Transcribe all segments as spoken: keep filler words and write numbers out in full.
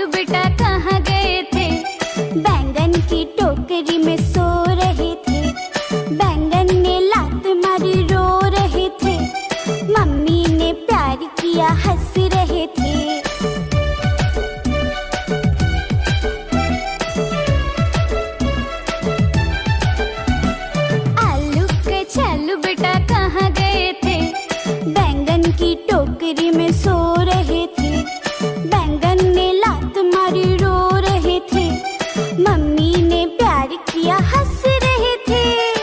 चालू बेटा कहाँ गए थे? बैंगन की टोकरी में सो रहे थे। बैंगन ने लात मारी रो रहे थे। मम्मी ने प्यार किया हंस रहे थे। आलू के चालू बेटा कहाँ गए थे? बैंगन की टोकरी में सो रहे थे। बैंगन ने लात मारी रो रहे थे। मम्मी ने प्यार किया हंस रहे थे।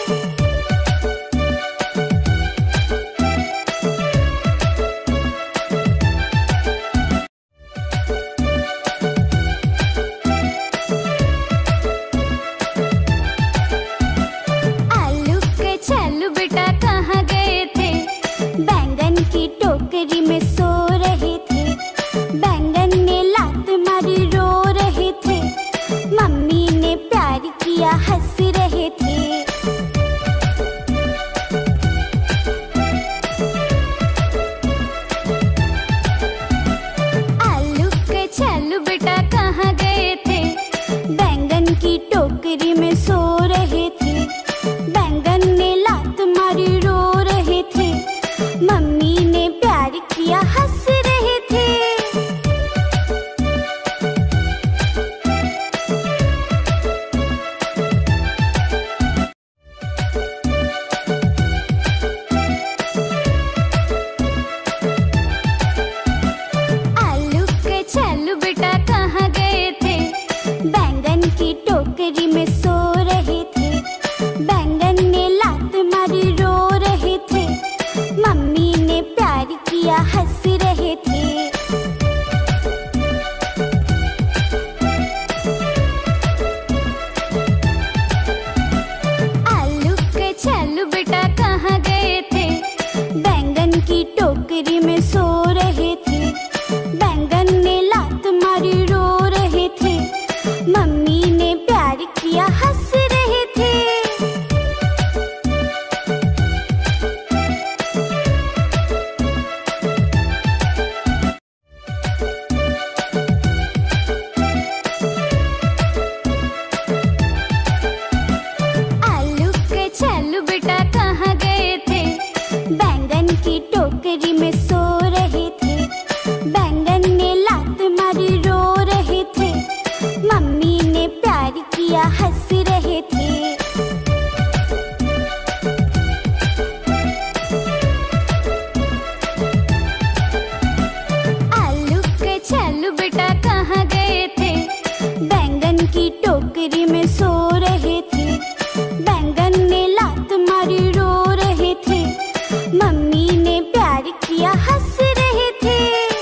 आलू के चालू बेटा कहाँ गए थे? बैंगन की टोकरी में सो रहे थे। बैंगन ने लात मारी रो रहे थे। मम्मी ने प्यार किया हंस रहे थे। आलू के चालू बेटा कहाँ गए थे? बैंगन की टोकरी में सो रहे थे। बैंगन ने लात मारी रो रहे थे। मम्मी ने प्यार किया हंस रहे थे। आलू के चालू बेटा कहाँ गए थे? बैंगन की टोकरी में सो रहे थे। बैंगन ने लात मारी रो रहे थे। मम्मी ने प्यार किया हंस रहे थे। आलू के चालू बेटा कहाँ गए थे? बैंगन की टोकरी में सो रहे थे। बैंगन ने लात मारी रो रहे थे। मम्मी ने प्यार किया हंस रहे थे। आलू के चालू बेटा कहाँ गए थे? बैंगन की टोकरी में सो रहे थे। बैंगन ने लात मारी रो रहे थे। मम्मी ने प्यार किया हंस रहे थे। आलू के चालू बेटा कहाँ गए थे? बैंगन की टोकरी में सो रहे थे। बैंगन ने लात मारी रो रहे थे। मम्मी ने प्यार किया हंस रहे थे।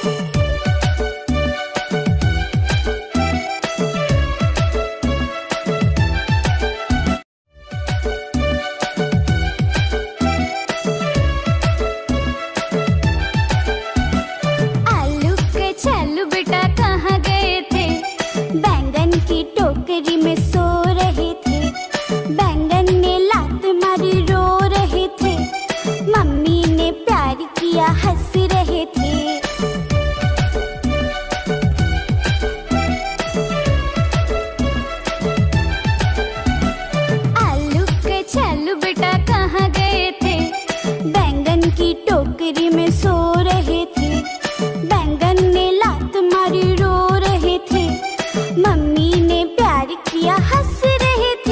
आलू के चालू बेटा कहाँ गए थे? बैंगन की टोकरी में सो रहे थे। बैंगन ने लात मारी रो रहे थे। मम्मी ने प्यार किया हंस रहे थे। आलू के चालू बेटा कहाँ गए थे? बैंगन की टोकरी में सो रहे थे। बैंगन ने लात मारी रो रहे थे। मम्मी ने प्यार किया हंस रहे थे।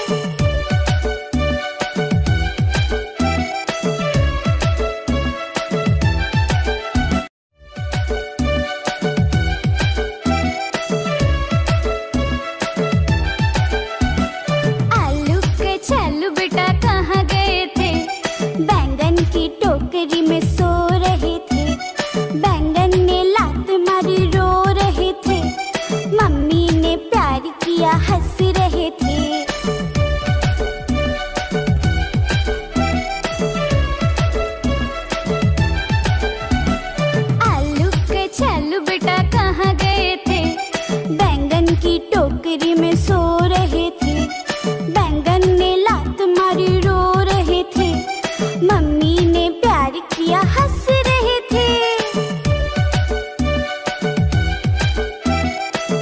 आलू के चालू बेटा कहाँ गए थे? बैंगन की टोकरी में सो रहे थे। बैंगन ने लात मारी रो रहे थे। मम्मी ने प्यार किया हंस रहे थे। आलू के चालू बेटा कहाँ गए थे? बैंगन की टोकरी में सो रहे थे। बैंगन ने लात मारी रो रहे थे। मम्मी ने प्यार किया हंस रहे थे।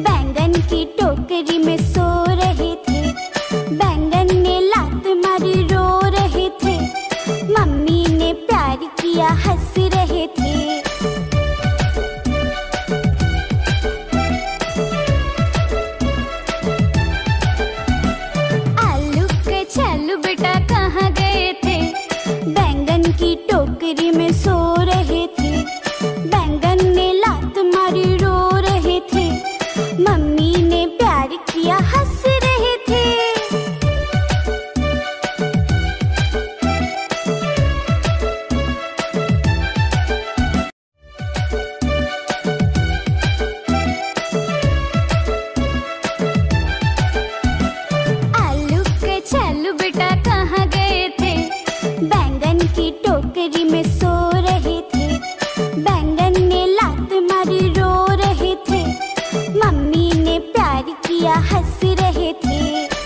बैंगन की टोकरी में सो रहे थे। बैंगन ने लात मारी रो रहे थे। मम्मी ने प्यार किया हंस रहे थे। आलू के छल्लू बेटा कहाँ गए थे? बैंगन की टोकरी में सो रहे थे। बैंगन ने लात मारी रो रहे थे। मम्मी ने प्यार किया हंस रहे थे। आलू के छल्लू बेटा कहाँ गए थे? बैंगन की टोकरी में सो रहे थे। बैंगन ने लात मारी रो रहे थे। मम्मी ने प्यार किया हंस रहे थे।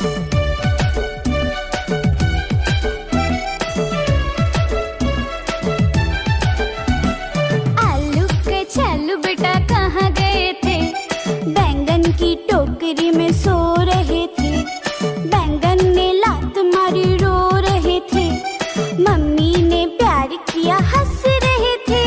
आलू के छल्लू बेटा कहाँ गए थे? बैंगन की टोकरी में सो रहे थे। बैंगन ने लात मारी रो रहे थे। मम्मी ने प्यार किया हंस रहे थे।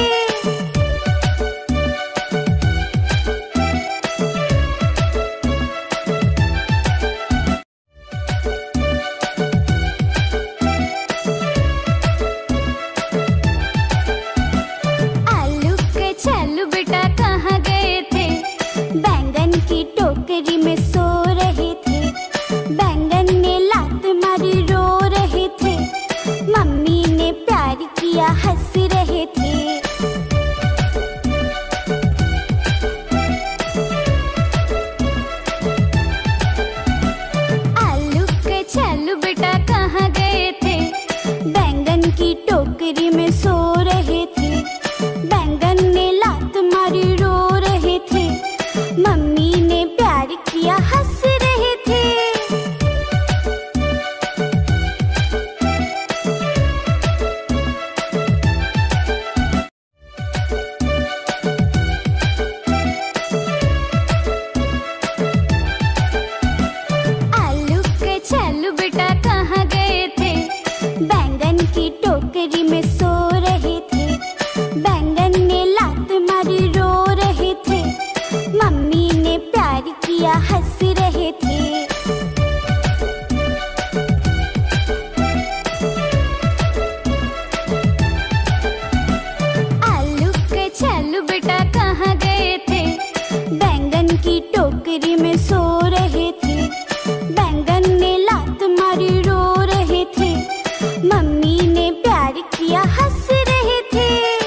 आलू के छल्लू बेटा कहाँ गए थे? बैंगन की टोकरी में सो रहे थे। बैंगन ने लात मारी रो रहे थे। मम्मी ने प्यार किया हंस रहे थे। आलू के छल्लू बेटा कहाँ गए थे? बैंगन की टोकरी में सो रहे थे। बैंगन ने लात मारी रो रहे थे। मम्मी ने प्यार किया हंस रहे थे। आलू के छल्लू बेटा कहाँ गए थे? बैंगन की टोकरी में सो रहे थे। बैंगन ने लात मारी रो रहे थे। मम्मी ने प्यार किया हंस रहे थे। आलू के छल्लू बेटा कहाँ गए थे? बैंगन की टोकरी में सो रहे थे। बैंगन ने लात मारी रो रहे थे। मम्मी ने प्यार किया हंस रहे थे।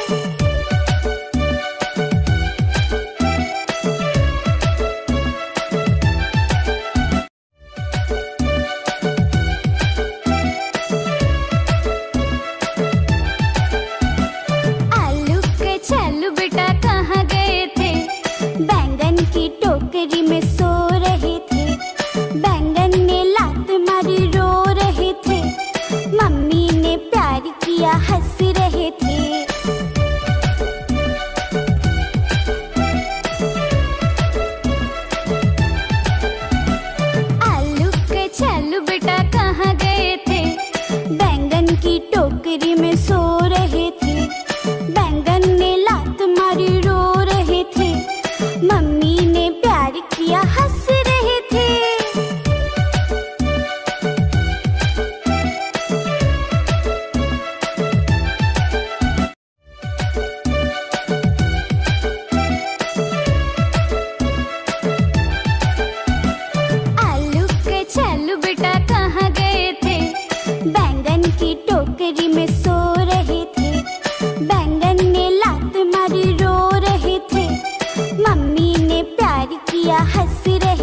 आलू के छल्लू बेटा कहाँ गए थे? बैंगन की टोकरी में सो रहे थे। बैंगन ने लात मारी रो रहे थे। मम्मी ने प्यार किया हंस रहे थे। आलू के छल्लू बेटा कहाँ गए थे? बैंगन की टोकरी में सो रहे थे। बैंगन ने लात मारी रो रहे थे। मम्मी ने प्यार किया हंस रहे थे। आलू के छल्लू बेटा कहाँ गए थे? बैंगन की टोकरी में सो रहे थे। बैंगन ने लात मारी रो रहे थे। मम्मी ने प्यार किया हंस रहे